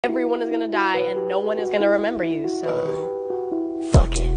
Everyone is gonna die and no one is gonna remember you, so Fuck it.